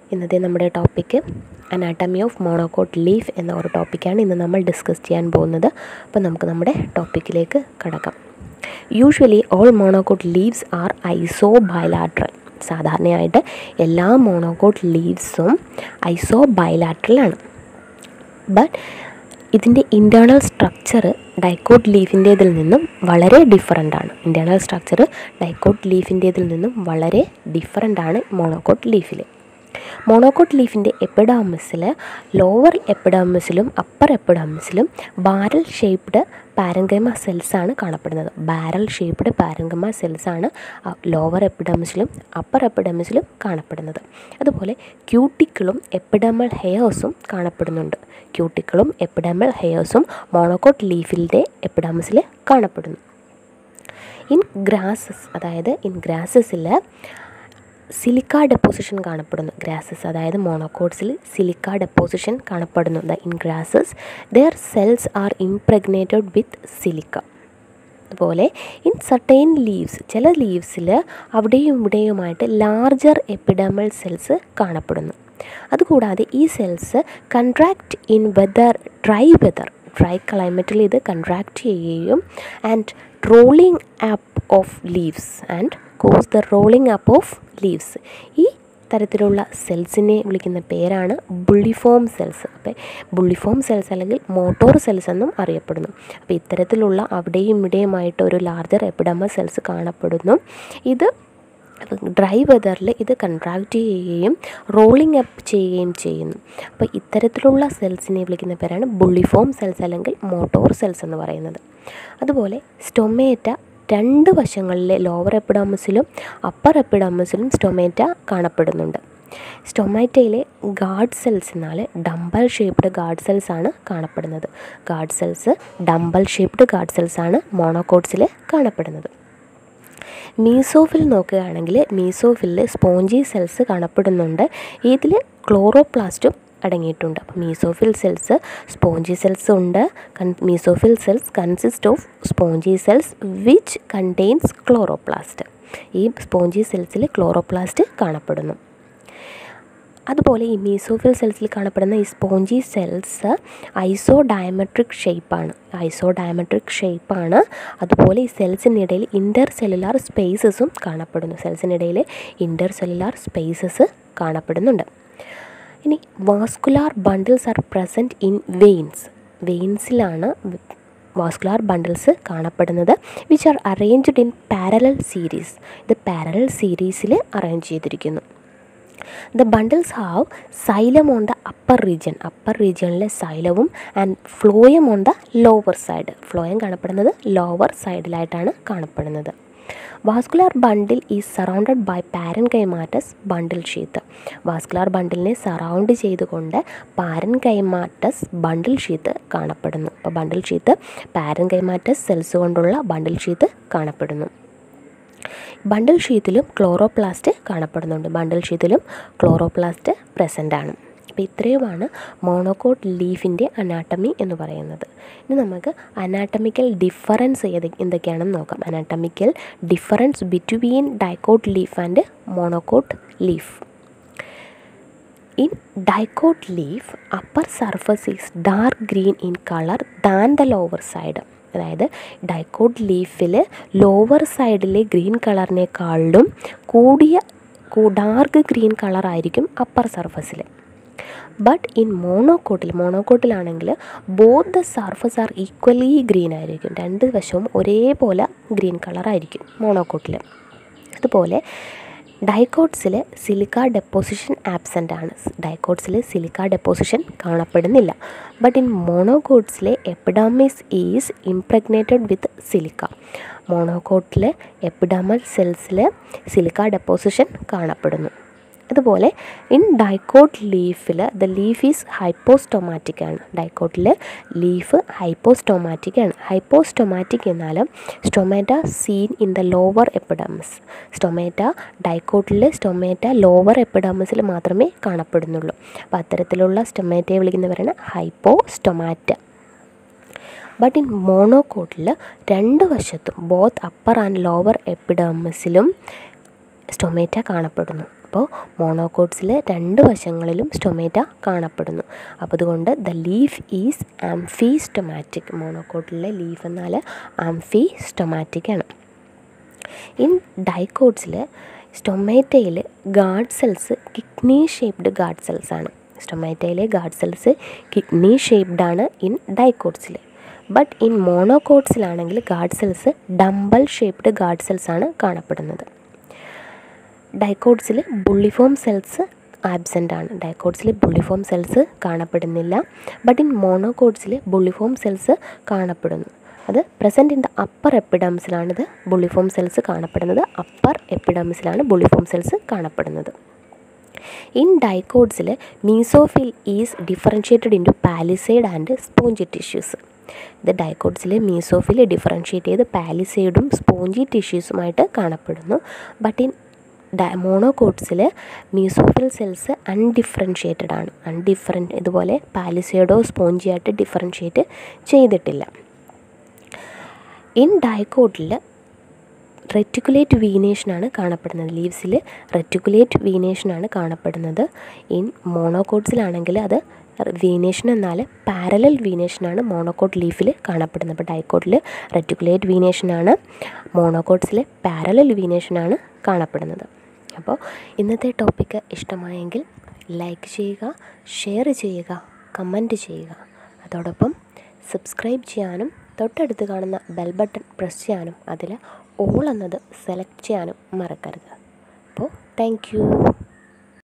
ഇന്നത്തെ നമ്മുടെ topic anatomy of monocot leaf എന്ന ഒരു ടോപ്പിക്കാണ് ഇന്ന് നമ്മൾ ഡിസ്കസ് ചെയ്യാൻ പോകുന്നത്. അപ്പോൾ നമുക്ക് നമ്മുടെ ടോപ്പിക്കിലേക്ക് കടക്കാം. Usually all monocot leaves are isobilateral. സാധാരണയായിട്ട് എല്ലാ മോണോകോട്ട് ലീവ്സും ഐസോ ബൈലാട്രലാണ്. ബട്ട് ഇതിൻ്റെ ഇൻറ്റേർണൽ സ്ട്രക്ചർ ഡൈക്കോട്ട് ലീഫിൻ്റേതിൽ നിന്നും വളരെ ഡിഫറൻ്റാണ്. ഇൻറ്റേർണൽ സ്ട്രക്ചർ ഡൈക്കോട്ട് ലീഫിൻ്റേതിൽ നിന്നും വളരെ ഡിഫറൻ്റാണ് മോണോകോട്ട് ലീഫിൽ. മോണോകോട്ട് ലീഫിൻ്റെ എപ്പിഡാമിസിൽ ലോവർ എപ്പിഡാമിസിലും അപ്പർ എപ്പിഡാമിസിലും ബാരൽ ഷേപ്ഡ് പാരൻകൈമ സെൽസാണ് കാണപ്പെടുന്നത്. ബാരൽ ഷേപ്ഡ് പാരൻകൈമ സെൽസാണ് ലോവർ എപ്പിഡാമിസിലും അപ്പർ എപ്പിഡാമിസിലും കാണപ്പെടുന്നത്. അതുപോലെ ക്യൂട്ടിക്കിളും എപ്പിഡമൽ ഹെയേഴ്സും കാണപ്പെടുന്നുണ്ട്. ക്യൂട്ടിക്കിളും എപ്പിഡമൽ ഹെയേഴ്സും മോണോകോട്ട് ലീഫിൻ്റെ എപ്പിഡാമിസിൽ കാണപ്പെടുന്നു. ഇൻ ഗ്രാസസിൽ സിലിക്ക ഡെപ്പോസിഷൻ കാണപ്പെടുന്നു. ഗ്രാസസ് അതായത് മോണോകോട്ട്സിൽ സിലിക്ക ഡെപ്പോസിഷൻ കാണപ്പെടുന്നു. In grasses their cells are impregnated with silica. അതുപോലെ ഇൻ സർട്ടൈൻ ലീവ്സ്, ചില ലീവ്സിൽ അവിടെയും ഇവിടെയുമായിട്ട് ലാർജർ എപ്പിഡമൽ സെൽസ് കാണപ്പെടുന്നു. അതുകൂടാതെ ഈ സെൽസ് കൺട്രാക്റ്റ് ഇൻ ഡ്രൈ ക്ലൈമറ്റിൽ ഇത് കൺട്രാക്റ്റ് ചെയ്യുകയും and rolling up of leaves and cause the rolling up of leaves. ഈ തരത്തിലുള്ള സെൽസിനെ വിളിക്കുന്ന പേരാണ് ബുള്ളിഫോം സെൽസ്. അപ്പോൾ ബുള്ളിഫോം സെൽസ് അല്ലെങ്കിൽ മോട്ടോർ സെൽസ് എന്നും അറിയപ്പെടുന്നു. അപ്പോൾ ഇത്തരത്തിലുള്ള അവിടെയും ഇവിടെയുമായിട്ട് ഒരു ലാർജർ എപ്പിഡമൽ സെൽസ് കാണപ്പെടുന്നു. ഇത് ഡ്രൈ വെതറിൽ ഇത് കൺട്രാക്റ്റ് ചെയ്യുകയും റോളിംഗ് അപ്പ് ചെയ്യുകയും ചെയ്യുന്നു. അപ്പോൾ ഇത്തരത്തിലുള്ള സെൽസിനെ വിളിക്കുന്ന പേരാണ് ബുള്ളിഫോം സെൽസ് അല്ലെങ്കിൽ മോട്ടോർ സെൽസ് എന്ന് പറയുന്നത്. അതുപോലെ സ്റ്റൊമേറ്റ രണ്ട് വശങ്ങളിലെ ലോവർ എപ്പിഡാമിസിലും അപ്പർ എപ്പിഡാമിസിലും സ്റ്റൊമേറ്റ കാണപ്പെടുന്നുണ്ട്. സ്റ്റൊമാറ്റയിലെ ഗാർഡ് സെൽസ് എന്നാൽ ഡംബൽ ഷേപ്ഡ് ഗാർഡ് സെൽസ് ആണ് കാണപ്പെടുന്നത്. ഡംബൽ ഷേപ്ഡ് ഗാർഡ് സെൽസ് ആണ് മോണോകോട്ട്സിൽ കാണപ്പെടുന്നത്. മീസോഫിൽ നോക്കുകയാണെങ്കിൽ മീസോഫിലിൽ സ്പോഞ്ചി സെൽസ് കാണപ്പെടുന്നുണ്ട്. ഇതിൽ ക്ലോറോപ്ലാസ്റ്റും അടങ്ങിയിട്ടുണ്ട്. അപ്പോൾ മീസോഫിൽ സെൽസ് സ്പോഞ്ചി സെൽസ് ഉണ്ട്. Mesophyll cells consist of spongy cells which contains chloroplast. ഈ സ്പോഞ്ചി സെൽസിൽ ക്ലോറോപ്ലാസ്റ്റ് കാണപ്പെടുന്നു. അതുപോലെ ഈ മീസോഫിൽ സെൽസിൽ കാണപ്പെടുന്ന ഈ സ്പോഞ്ചി സെൽസ് ഐസോഡയമെട്രിക് ഷേപ്പാണ്. അതുപോലെ ഈ സെൽസിനിടയിൽ ഇൻ്റർ സെല്ലുലാർ സ്പേസസും കാണപ്പെടുന്നു. കാണപ്പെടുന്നുണ്ട്. ഇനി vascular bundles are present in വെയിൻസിലാണ് വാസ്കുലാർ ബണ്ടിൽസ് കാണപ്പെടുന്നത്. Which are arranged in parallel series. ഇത് പാരലൽ സീരീസിൽ അറേഞ്ച് ചെയ്തിരിക്കുന്നു. The bundles have xylem on the upper region xylem and phloem on the lower side. Phloem കാണപ്പെടുന്നത് lower സൈഡിലായിട്ടാണ് കാണപ്പെടുന്നത്. Vascular bundle is surrounded by parenchymatous bundle sheath. Vascular ബണ്ടിലിനെ surround ചെയ്തുകൊണ്ട് parenchymatous bundle sheath കാണപ്പെടുന്നു. അപ്പോൾ ബണ്ടിൽ sheath പാരൻകൈമാറ്റസ് cells കൊണ്ടുള്ള ബണ്ടിൽ sheath കാണപ്പെടുന്നു. ബണ്ടിൽ ഷീത്തിലും chloroplast കാണപ്പെടുന്നുണ്ട്. പ്രസൻ്റ് ആണ്. അപ്പോൾ ഇത്രയുമാണ് മോണോകോട്ട് ലീഫിൻ്റെ അനാട്ടമി എന്ന് പറയുന്നത്. ഇനി നമുക്ക് അനാട്ടമിക്കൽ ഡിഫറൻസ് എന്തൊക്കെയാണെന്ന് നോക്കാം. Anatomical difference between dicot leaf and monocot leaf. In dicot leaf upper surface is dark green in colour than the lower side. അതായത് ഡൈക്കോട്ട് ലീഫിൽ ലോവർ സൈഡിലെ ഗ്രീൻ കളറിനേക്കാളും ഡാർക്ക് ഗ്രീൻ കളറായിരിക്കും അപ്പർ സർഫസിൽ. ബട്ട് ഇൻ മോണോകോട്ടിലാണെങ്കിൽ both the surface are equally green ആയിരിക്കും. രണ്ട് വശവും ഒരേപോലെ ഗ്രീൻ കളറായിരിക്കും മോണോകോട്ടിൽ. അതുപോലെ ഡൈക്കോട്ട്സിൽ സിലിക്ക ഡെപ്പോസിഷൻ ആബ്സെൻ്റ് ആണ്. സിലിക്ക ഡെപ്പോസിഷൻ കാണപ്പെടുന്നില്ല. ബട്ട് ഇൻ മോണോകോട്ട്സിലെ epidermis is impregnated with silica. മോണോകോട്ടിലെ എപ്പിഡമൽ സെൽസിൽ സിലിക്ക ഡെപ്പോസിഷൻ കാണപ്പെടുന്നു. അതുപോലെ ഇൻ ഡൈക്കോട്ട് ലീഫിൽ ദ ലീഫ് ഈസ് ഹൈപ്പോസ്റ്റൊമാറ്റിക് ആണ്. ഡൈക്കോട്ടിൽ ലീഫ് ഹൈപ്പോസ്റ്റൊമാറ്റിക് ആണ്. ഹൈപ്പോസ്റ്റൊമാറ്റിക് എന്നാൽ stomata seen in the lower epidermis. Stomata lower എപ്പിഡമിസിൽ മാത്രമേ കാണപ്പെടുന്നുള്ളൂ. അപ്പോൾ അത്തരത്തിലുള്ള സ്റ്റൊമാറ്റയെ വിളിക്കുന്നവരാണ് ഹൈപ്പോസ്റ്റൊമാറ്റ. ബട്ട് ഇൻ മോണോകോട്ടിൽ രണ്ട് വശത്തും ബോത്ത് അപ്പർ ആൻഡ് ലോവർ എപ്പിഡമിസിലും സ്റ്റൊമാറ്റ കാണപ്പെടുന്നു. അപ്പോൾ മോണോകോട്സിൽ രണ്ട് വശങ്ങളിലും സ്റ്റൊമേറ്റ കാണപ്പെടുന്നു. അപ്പോൾ അതുകൊണ്ട് ദ ലീഫ് ഈസ് ആംഫിസ്റ്റൊമാറ്റിക്. മോണോകോട്ടിലെ ലീഫ് എന്നാൽ ആംഫിസ്റ്റൊമാറ്റിക് ആണ്. ഇൻ ഡൈക്കോട്സിൽ സ്റ്റൊമേറ്റയിൽ guard cells kidney shaped guard cells ആണ്. സ്റ്റൊമേറ്റയിലെ ഗാർഡ് സെൽസ് കിഡ്നി ഷേപ്ഡ് ആണ് ഇൻ ഡൈക്കോട്സിൽ. ബട്ട് ഇൻ മോണോകോട്സിലാണെങ്കിൽ guard cells dumbbell shaped guard cells ആണ് കാണപ്പെടുന്നത്. ഡൈക്കോട്സിൽ ബുള്ളിഫോം സെൽസ് ആബ്സെൻ്റ് ആണ്. ഡൈക്കോട്സിൽ ബുള്ളിഫോം സെൽസ് കാണപ്പെടുന്നില്ല. ബട്ട് ഇൻ മോണോകോട്സിൽ ബുള്ളിഫോം സെൽസ് കാണപ്പെടുന്നു. അത് പ്രസൻറ്റ് ഇൻ ദ അപ്പർ എപ്പിഡമിസിലാണിത് ബുള്ളിഫോം സെൽസ് കാണപ്പെടുന്നത്. അപ്പർ എപ്പിഡമിസിലാണ് ബുള്ളിഫോം സെൽസ് കാണപ്പെടുന്നത്. ഇൻ ഡൈക്കോട്സിൽ mesophyll is differentiated into palisade and spongy tissues. ഇത് ഡൈക്കോട്സിൽ മീസോഫിൽ ഡിഫറൻഷ്യേറ്റ് ചെയ്ത് പാലിസൈഡും സ്പോഞ്ചി ടിഷ്യൂസുമായിട്ട് കാണപ്പെടുന്നു. ബട്ട് ഇൻ മോണോകോട്സിൽ മീസോഫിൽ സെൽസ് അൺഡിഫറൻഷ്യേറ്റഡ് ആണ്. ഇതുപോലെ പാലിസൈഡോ സ്പോഞ്ചി ആയിട്ട് ഡിഫറൻഷ്യേറ്റ് ചെയ്തിട്ടില്ല. ഇൻ ഡൈക്കോട്ടിൽ റെറ്റിക്കുലേറ്റ് വീനേഷനാണ് കാണപ്പെടുന്നത്. ലീവ്സിൽ റെറ്റിക്കുലേറ്റ് വീനേഷനാണ് കാണപ്പെടുന്നത്. ഇൻ മോണോകോട്സിലാണെങ്കിൽ അത് വീനേഷൻ എന്നാൽ പാരലൽ വീനേഷനാണ് മോണോകോട്ട് ലീഫിൽ കാണപ്പെടുന്നത്. അപ്പോൾ ഡൈക്കോട്ടിൽ റെറ്റിക്കുലേറ്റ് വീനേഷനാണ്, മോണോകോട്സിൽ പാരലൽ വീനേഷനാണ് കാണപ്പെടുന്നത്. അപ്പോൾ ഇന്നത്തെ ടോപ്പിക്ക് ഇഷ്ടമായെങ്കിൽ ലൈക്ക് ചെയ്യുക, ഷെയർ ചെയ്യുക, കമൻറ്റ് ചെയ്യുക. അതോടൊപ്പം സബ്സ്ക്രൈബ് ചെയ്യാനും തൊട്ടടുത്ത് കാണുന്ന ബെൽ ബട്ടൺ പ്രസ് ചെയ്യാനും അതിൽ ഓൾ എന്നത് സെലക്ട് ചെയ്യാനും മറക്കരുത്. അപ്പോൾ താങ്ക് യു.